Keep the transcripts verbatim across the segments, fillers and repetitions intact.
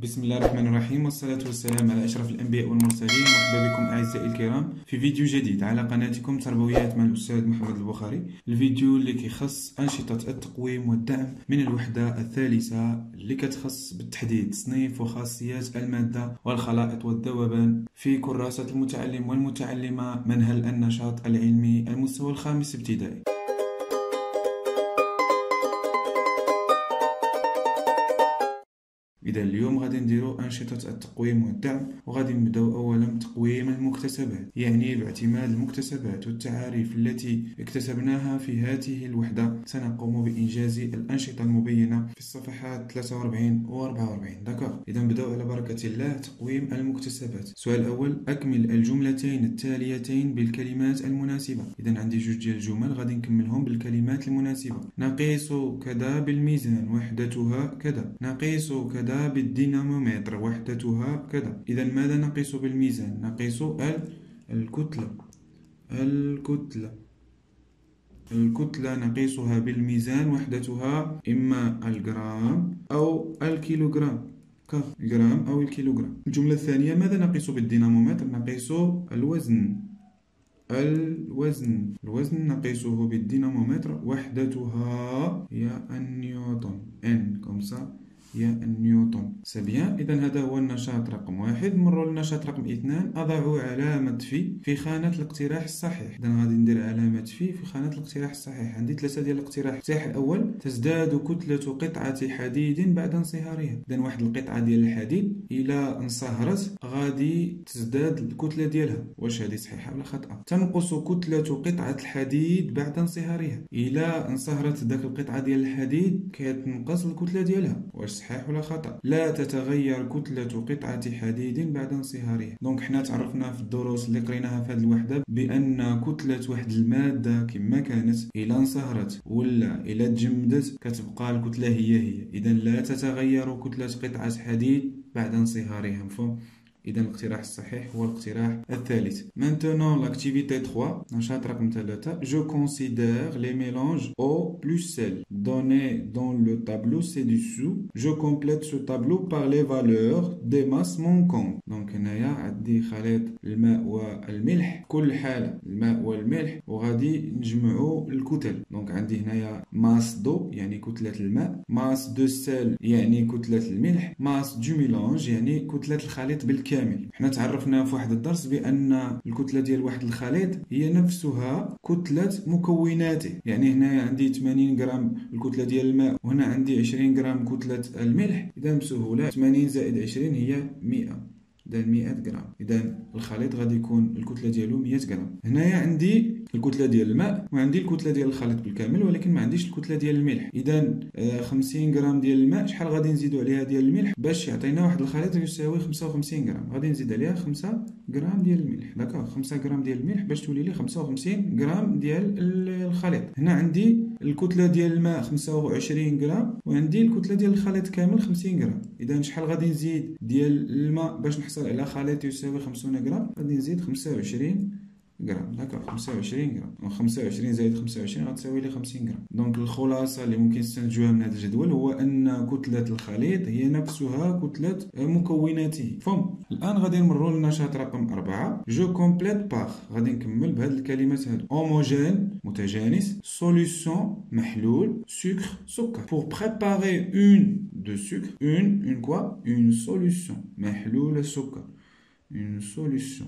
بسم الله الرحمن الرحيم، والصلاة والسلام على أشرف الأنبياء والمرسلين. مرحبا بكم أعزائي الكرام في فيديو جديد على قناتكم تربويات مع الأستاذ محمد البخاري. الفيديو اللي كيخص أنشطة التقويم والدعم من الوحدة الثالثة اللي كتخص بالتحديد تصنيف وخاصيات المادة والخلائط والذوبان في كراسة المتعلم والمتعلمة منهل النشاط العلمي المستوى الخامس ابتدائي. إذا اليوم غادي نديرو أنشطة التقويم والدعم، وغادي نبداو أولا بتقويم المكتسبات، يعني باعتماد المكتسبات والتعاريف التي اكتسبناها في هذه الوحدة سنقوم بإنجاز الأنشطة المبينة في الصفحات ثلاثة وأربعين و أربعة وأربعين. داكوغ، إذا نبداو على بركة الله. تقويم المكتسبات. السؤال الأول: أكمل الجملتين التاليتين بالكلمات المناسبة. إذا عندي جوج ديال الجمل غادي نكملهم بالكلمات المناسبة. نقيس كذا بالميزان وحدتها كذا. نقيس كذا بالدينامومتر وحدتها كذا. إذا ماذا نقيس بالميزان؟ نقيس الكتلة. الكتلة الكتلة نقيسها بالميزان، وحدتها إما الجرام أو الكيلوغرام، كجرام أو الكيلوغرام. الجملة الثانية: ماذا نقيس بالدينامومتر؟ نقيس الوزن. الوزن الوزن نقيسه بالدينامومتر، وحدتها هي النيوتن. ان كومسا هي النيوتن. سبيان. إذا هذا هو النشاط رقم واحد. نمروا للنشاط رقم اثنان: أضع علامة في في خانة الاقتراح الصحيح. إذا غادي ندير علامة في في خانة الاقتراح الصحيح. عندي ثلاثة ديال الاقتراح. الاقتراح الأول: تزداد كتلة قطعة حديد بعد انصهارها. إذا واحد القطعة ديال الحديد إلى انصهرت غادي تزداد الكتلة ديالها. واش هذه صحيحة ولا خطأ؟ تنقص كتلة قطعة الحديد بعد انصهارها. إلى انصهرت داك القطعة ديال الحديد كتنقص الكتلة ديالها. واش صحيح ولا خطأ؟ لا تتغير كتلة قطعة حديد بعد انصهارها. دونك حنا تعرفنا في الدروس اللي قريناها في هذه الوحدة بأن كتلة واحد المادة كما كانت إلى انصهرت ولا إلى تجمدت كتبقى الكتلة هي هي. إذا لا تتغير كتلة قطعة حديد بعد انصهارها. مفهوم؟ إذا الاقتراح الصحيح هو الاقتراح الثالث. Maintenant l'activité trois. نشاط رقم ثلاثة: Je considère les mélanges eau plus sel donnés dans le tableau ci-dessous. Je complète ce tableau par les valeurs des masses manquantes. دونك هنايا عندي خليط الماء والملح. كل حالة الماء والملح وغادي نجمعوا الكتل. دونك عندي هنايا ماس دو يعني كتلة الماء، ماس دو سيل يعني كتلة الملح، ماس دو ميلانج يعني كتلة الخليط بالكامل. كامل. حنا تعرفنا في واحد الدرس بأن الكتلة ديال واحد الخليط هي نفسها كتلة مكوناته. يعني هنا عندي ثمانين غرام الكتلة ديال الماء، وهنا عندي عشرين غرام كتلة الملح. إذا بسهولة ثمانين زائد عشرين هي مئة. إذا مئة غرام. إذا الخليط غادي يكون الكتلة ديالو مئة غرام. هنايا عندي الكتلة ديال الماء وعندي الكتلة ديال الخليط بالكامل، ولكن ما عنديش الكتلة ديال الملح. إذا خمسين غرام ديال الماء شحال غادي نزيدو عليها ديال الملح باش يعطينا واحد الخليط يساوي خمسة وخمسين غرام؟ غادي نزيد عليها خمسة غرام ديال الملح. داكوغ، خمسة غرام ديال الملح باش تولي لي خمسة وخمسين غرام ديال الخليط. هنا عندي الكتلة ديال الماء خمسة وعشرين غرام وعندي الكتلة ديال الخليط كامل خمسين غرام. إذا شحال غادي نزيد ديال الماء باش نحصل على خليط يساوي خمسين غرام؟ غادي نزيد خمسة وعشرين غرام. داكوغ، خمسة وعشرين غرام. خمسة وعشرين زائد خمسة وعشرين غتساوي لي خمسين غرام. دونك الخلاصة اللي ممكن نستنتجوها من هذا الجدول هو أن كتلة الخليط هي نفسها كتلة مكوناته. فهم؟ الآن غادي نمروا للنشاط رقم أربعة. جو كومبليت باغ. غادي نكمل بهاد الكلمات هادو: هوموجين متجانس، سوليسيون محلول، سكر سكر. Pour préparer une de sucre, une une quoi? Une solution. محلول السكر. Une solution.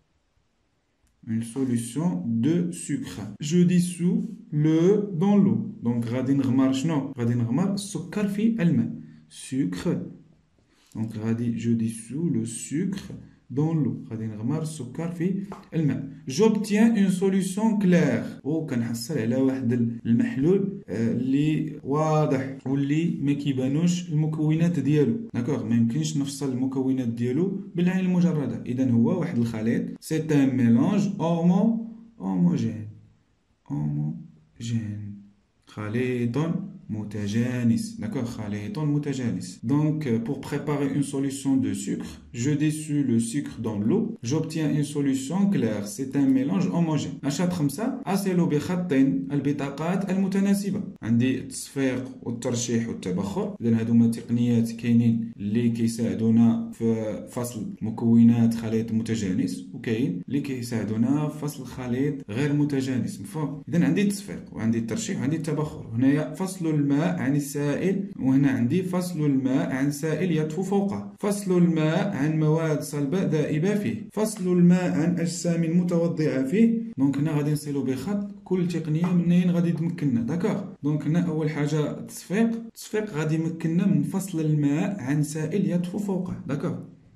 Une solution de sucre. Je dissous le dans l'eau. Donc غادي نغمر شنو؟ غادي نغمر السكر في الماء. Sucre. Donc غادي je dissous le sucre dans l'eau. غادي نغمر السكر في الماء. J'obtiens une solution claire. وكنحصل على واحد المحلول اللي واضح واللي ما كيبانوش المكونات ديالو. داكوغ، ما يمكنش نفصل المكونات ديالو بالعين المجرده. اذا هو واحد الخليط. سي ان ميلانج هومو هوموجين. هوموجين. خليط متجانس. D'accord, خليط متجانس. Donc pour préparer une solution de sucre, je dissout le sucre dans l'eau, j'obtiens une solution claire. C'est un mélange homogène. نشاط خمسة، أصل بخط البطاقات المتناسبة. عندي التصفيق والترشيح والتبخر. إذا هذوما تقنيات كاينين اللي كيساعدونا في فصل مكونات خليط متجانس، وكاين اللي كيساعدونا في فصل خليط غير متجانس. مفهوم؟ إذا عندي التصفيق وعندي الترشيح وعندي التبخر. هنايا فصل الماء عن السائل، وهنا عندي فصل الماء عن سائل يطفو فوقه، فصل الماء عن مواد صلبة ذائبة فيه، فصل الماء عن أجسام متوضعة فيه. دونك هنا غادي نصلو بخط كل تقنية منين غادي تمكننا. داكوغ، دونك هنا أول حاجة التصفيق، التصفيق غادي يمكننا من فصل الماء عن سائل يطفو فوقه. داكوغ،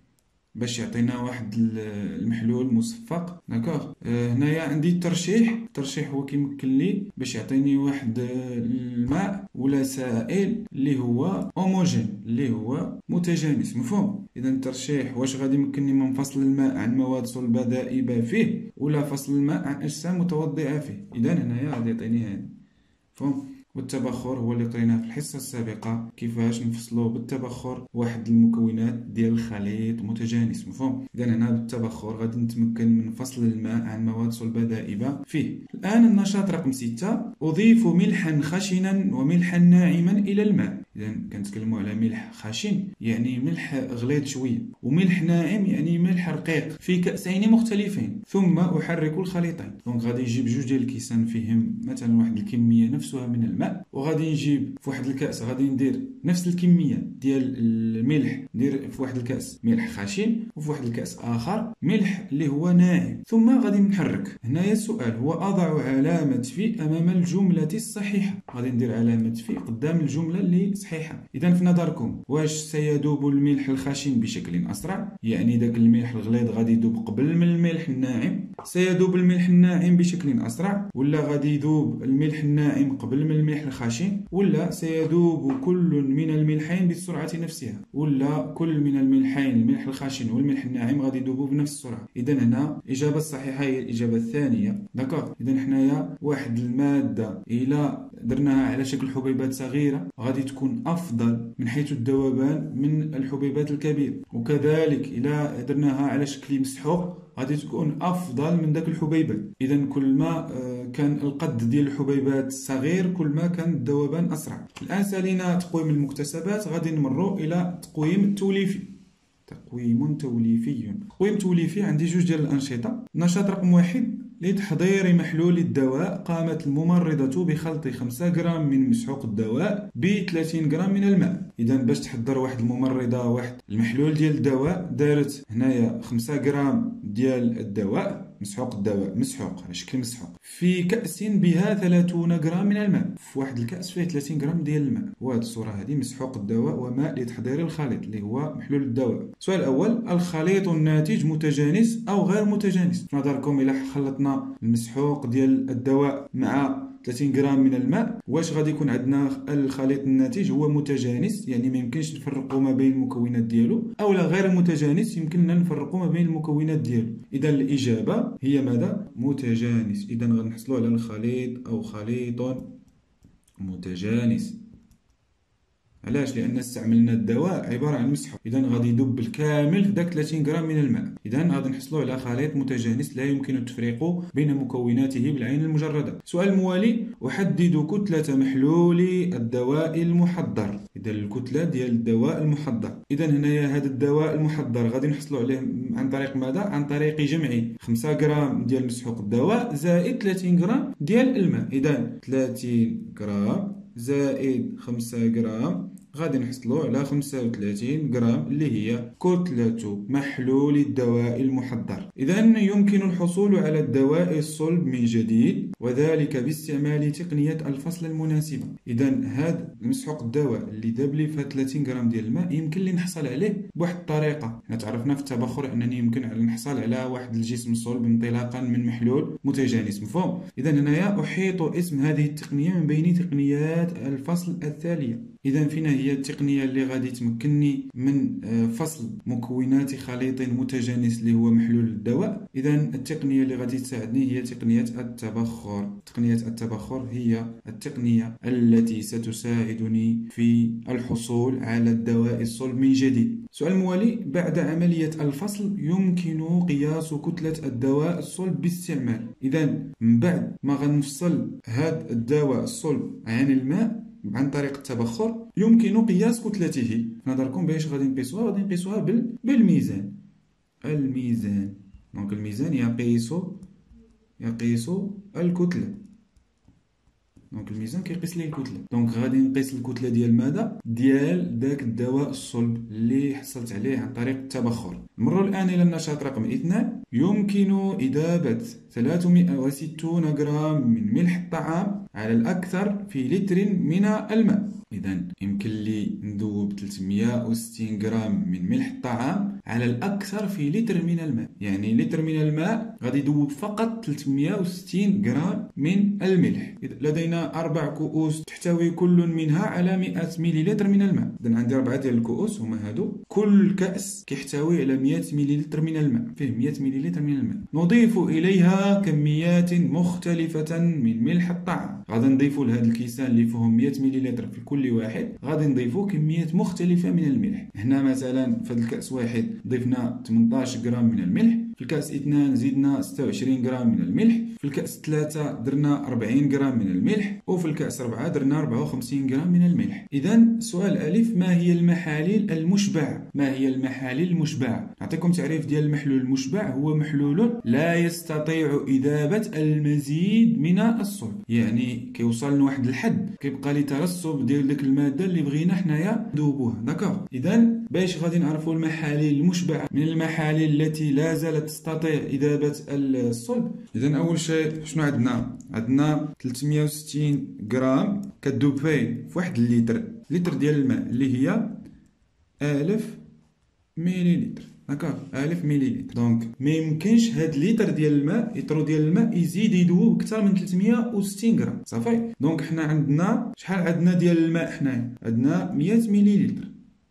باش يعطينا واحد المحلول مصفق. داكوغ، آه هنايا عندي الترشيح، الترشيح هو كيمكن لي باش يعطيني واحد الماء ولا سائل اللي هو هوموجين، اللي هو متجانس. مفهوم؟ اذا الترشيح واش غادي يمكنني من فصل الماء عن مواد صلبة ذائبة فيه، ولا فصل الماء عن اجسام متوضعة فيه. اذا هنايا غادي يعطيني هذا. مفهوم؟ والتبخر هو اللي قريناه في الحصة السابقة، كيفاش نفصلو بالتبخر واحد المكونات ديال الخليط متجانس. مفهوم؟ إذا هنا بالتبخر غادي نتمكن من فصل الماء عن مواد صلبة ذائبة فيه. الآن النشاط رقم ستة، أضيف ملحا خشنا وملحا ناعما إلى الماء. إذا كنتكلموا على ملح خشن يعني ملح غليظ شوية، وملح ناعم يعني ملح رقيق في كأسين مختلفين، ثم أحرك الخليطين. دونك غادي نجيب جوج ديال الكيسان فيهم مثلا واحد الكمية نفسها من الماء، وغادي نجيب في واحد الكأس غادي ندير نفس الكمية ديال الملح، ندير في واحد الكأس ملح خشن وفي واحد الكأس آخر ملح اللي هو ناعم، ثم غادي نحرك. هنايا السؤال هو أضع علامة في أمام الجملة الصحيحة. غادي ندير علامة في قدام الجملة اللي صحيحة. إذا في نظركم واش سيذوب الملح الخشن بشكل أسرع؟ يعني داك الملح الغليظ غادي يذوب قبل من الملح الناعم. سيذوب الملح الناعم بشكل أسرع، ولا غادي يذوب الملح الناعم قبل من الملح الخشن، ولا سيذوب كل من الملحين بالسرعة نفسها، ولا كل من الملحين الملح الخشن والملح الناعم غادي يذوبوا بنفس السرعة. إذا هنا الإجابة الصحيحة هي الإجابة الثانية. داكوغ، إذا حنايا واحد المادة إلى درناها على شكل حبيبات صغيرة غادي تكون أفضل من حيث الذوبان من الحبيبات الكبيرة، وكذلك إلى درناها على شكل مسحوق غادي تكون أفضل من داك الحبيبات. إذا كل ما كان القد ديال الحبيبات صغير كل ما كان الذوبان أسرع. الآن سالينا تقويم المكتسبات، غادي نمروا إلى تقويم التوليفي. تقويم توليفي. تقويم توليفي عندي جوج ديال الأنشطة. النشاط رقم واحد، لتحضير محلول الدواء قامت الممرضة بخلط خمسة غرام من مسحوق الدواء ب ثلاثين غرام من الماء. إذا باش تحضر واحد الممرضة واحد المحلول ديال الدواء دارت هنايا خمسة غرام ديال الدواء، مسحوق الدواء مسحوق على شكل مسحوق، في كأس بها ثلاثين غرام من الماء. في واحد الكأس فيه ثلاثين غرام ديال الماء، وهذه الصورة هذه مسحوق الدواء وماء لتحضير الخليط اللي هو محلول الدواء. السؤال الأول، الخليط الناتج متجانس أو غير متجانس؟ في نظركم إلا خلطنا المسحوق ديال الدواء مع ثلاثين غرام من الماء واش غادي يكون عندنا الخليط الناتج هو متجانس، يعني ما يمكنش نفرقوا ما بين المكونات ديالو، او لا غير متجانس يمكننا نفرقوا ما بين المكونات ديالو؟ اذا الاجابه هي ماذا؟ متجانس. اذا غنحصلوا على الخليط او خليط متجانس. علاش؟ لان استعملنا الدواء عباره عن مسحوق، اذا غادي يذوب بالكامل في داك ثلاثين غرام من الماء. اذا غادي نحصلوا على خليط متجانس لا يمكن التفريق بين مكوناته بالعين المجرده. السؤال الموالي، احدد كتله محلول الدواء المحضر. اذا الكتله ديال الدواء المحضر، اذا هنايا هذا الدواء المحضر غادي نحصلوا عليه عن طريق ماذا؟ عن طريق جمع خمسة غرام ديال مسحوق الدواء زائد ثلاثين غرام ديال الماء. اذا ثلاثين غرام زائد خمسة غرام غادي نحصلوا على خمسة وثلاثين غرام اللي هي كتلة محلول الدواء المحضر. إذا يمكن الحصول على الدواء الصلب من جديد، وذلك باستعمال تقنية الفصل المناسبة. إذا هذا مسحوق الدواء اللي داب لي في ثلاثين غرام ديال الماء يمكن لي نحصل عليه بواحد الطريقة. حنا تعرفنا في التبخر أنني يمكن نحصل على واحد الجسم صلب انطلاقا من محلول متجانس. مفهوم؟ إذا هنايا أحيط اسم هذه التقنية من بين تقنيات الفصل التالية. إذا فينا هي التقنية اللي غادي تمكنني من فصل مكونات خليط متجانس اللي هو محلول الدواء. إذا التقنية اللي غادي تساعدني هي تقنية التبخر. تقنية التبخر هي التقنية التي ستساعدني في الحصول على الدواء الصلب من جديد. السؤال الموالي: بعد عملية الفصل يمكن قياس كتلة الدواء الصلب باستعمال. إذا من بعد ما غنفصل هذا الدواء الصلب عن الماء عن طريق التبخر يمكن قياس كتلته. في نظركم باش غادي نقيسوها؟ غادي نقيسوها بال... بالميزان. الميزان، دونك الميزان يقيس يقيس الكتلة. دونك الميزان كيقيس ليه الكتله. دونك غادي نقيس الكتله ديال ماذا؟ ديال داك الدواء الصلب اللي حصلت عليه عن طريق التبخر. نمروا الان الى النشاط رقم اثنان. يمكن اذابه ثلاثمائة وستين غرام من ملح الطعام على الاكثر في لتر من الماء. اذا يمكن لي نذوب ثلاثمائة وستين غرام من ملح الطعام على الاكثر في لتر من الماء. يعني لتر من الماء غادي يذوب فقط ثلاثمائة وستين غرام من الملح. لدينا اربع كؤوس تحتوي كل منها على مئة مليلتر من الماء. اذا عندي اربعه ديال الكؤوس هما هادو، كل كاس كيحتوي على مئة مليلتر من الماء، فيه مئة مليلتر من الماء. نضيف اليها كميات مختلفه من ملح الطعام. غادي نضيفوا لهذا الكيسان اللي فيهم مئة مليلتر في كل واحد، غادي نضيفوا كميات مختلفه من الملح. هنا مثلا في هذا الكاس واحد ضفنا ثمنطاش غرام من الملح، في الكاس اثنان زيدنا ستة وعشرين غرام من الملح، في الكاس ثلاثة درنا أربعين غرام من الملح، وفي الكاس أربعة درنا أربعة وخمسين غرام من الملح. إذا سؤال ألف: ما هي المحاليل المشبعة؟ ما هي المحاليل المشبعة؟ نعطيكم تعريف ديال المحلول المشبع: هو محلول لا يستطيع إذابة المزيد من الصلب. يعني كيوصل لواحد الحد كيبقى لي ترسب ديال ديك المادة اللي بغينا حنايا ندوبوها. داكوغ. إذا باش غادي نعرفوا المحاليل المشبعة من المحاليل التي لا زالت تستطيع إذابة الصلب، إذا أول شيء شنو عندنا؟ عندنا ثلاثمائة وستين غرام كتذوب فين؟ في واحد الليتر، لتر ديال الماء اللي هي ألف مليلتر. داكوغ، ألف مليلتر. دونك ما يمكنش هاد الليتر ديال الماء، لتر ديال الماء يزيد يذوب أكثر من ثلاثمائة وستين غرام. صافي. دونك حنا عندنا شحال عندنا ديال الماء؟ حنايا عندنا مئة مليلتر.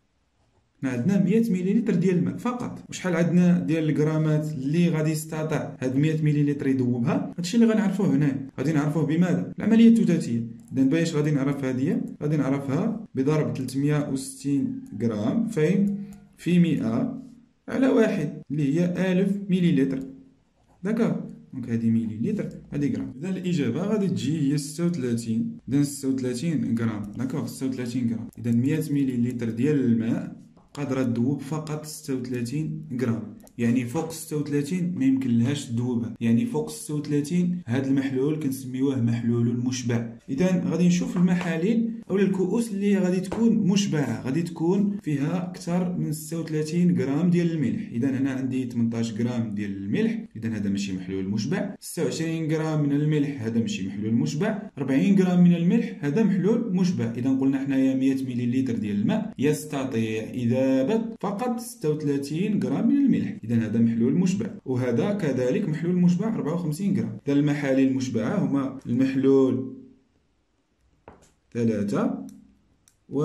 حنا عندنا مئة مليلتر ديال الماء فقط. وشحال عندنا ديال الغرامات اللي غادي يستطيع هاد مئة مليلتر يذوبها؟ هادشي اللي غنعرفوه هنا. غادي نعرفوه بماذا؟ العمليه التوتاتيه. اذا باش غادي نعرف هذه؟ غادي نعرفها بضرب ثلاثمائة وستين غرام فين؟ في مئة على واحد اللي هي ألف مليلتر. داكوغ. دونك هذه مليلتر، هذه غرام. اذا الاجابه غادي تجي هي ستة وثلاثين. اذا ستة وثلاثين غرام. داكوغ، ستة وثلاثين غرام. اذا مئة مليلتر ديال الماء قادرة تذوب فقط ستة وثلاثين غرام. يعني فوق ستة وثلاثين ما يمكن لهاش تذوبها. يعني فوق ستة وثلاثين هذا المحلول كنسميوه محلول المشبع. اذا غادي نشوف المحاليل او الكؤوس اللي غادي تكون مشبعه، غادي تكون فيها اكثر من ستة وثلاثين غرام ديال الملح. اذا هنا عندي ثمنطاش غرام ديال الملح، اذا هذا ماشي محلول مشبع. ستة وعشرين غرام من الملح، هذا ماشي محلول مشبع. أربعين غرام من الملح، هذا محلول مشبع. اذا قلنا حنايا مئة مليلتر ديال الماء يستطيع اذابه فقط ستة وثلاثين غرام من الملح. اذا هذا محلول مشبع، وهذا كذلك محلول مشبع أربعة وخمسين غرام. اذا المحاليل المشبعه هما المحلول ثلاثة و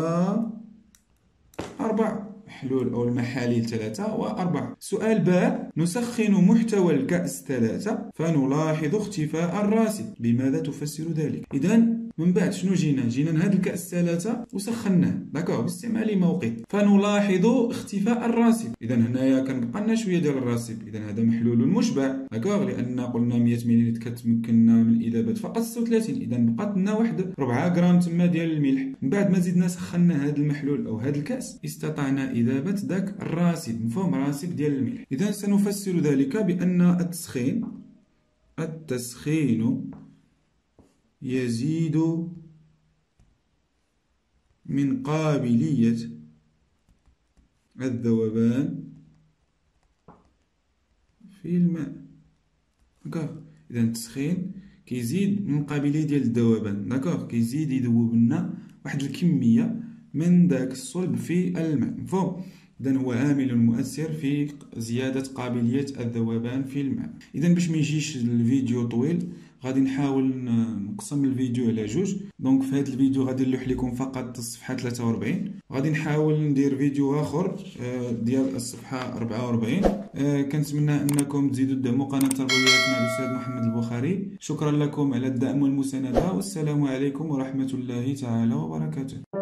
أربعة. محلول أو المحاليل ثلاثة وأربعة. سؤال باء: نسخن محتوى الكأس ثلاثة فنلاحظ اختفاء الراسب، بماذا تفسر ذلك؟ إذا من بعد شنو جينا؟ جينا لهاد الكأس ثلاثة وسخناه، داكوغ، باستعمال موقد، فنلاحظ اختفاء الراسب. إذا هنايا كنبقى لنا شوية ديال الراسب. إذا هذا محلول مشبع، داكوغ، لأن قلنا مئة مليلتر كتمكننا من إذابة فقط ستة وثلاثين. إذا بقات لنا واحد أربعة غرام تما ديال الملح. من بعد ما زدنا سخنا هذا المحلول أو هذا الكأس استطعنا إذابة داك الراسب، مفهوم؟ راسب ديال الملح. إذا سنفسر ذلك بأن التسخين التسخين يزيد من قابلية الذوبان في الماء. داكوغ. إذا التسخين كيزيد من قابلية ديال الذوبان، داكوغ، كيزيد يذوب لنا واحد الكمية من داك الصلب في الماء، مفهوم؟ إذا هو عامل مؤثر في زيادة قابلية الذوبان في الماء. إذا باش ما يجيش الفيديو طويل غادي نحاول نقسم الفيديو على جوج. دونك في هذا الفيديو غادي نلوح لكم فقط الصفحه ثلاثة وأربعين، غادي نحاول ندير فيديو اخر ديال الصفحه أربعة وأربعين. كنتمنى انكم تزيدوا تدعموا قناه تربويات مع الاستاذ محمد البخاري. شكرا لكم على الدعم والمسانده، والسلام عليكم ورحمه الله تعالى وبركاته.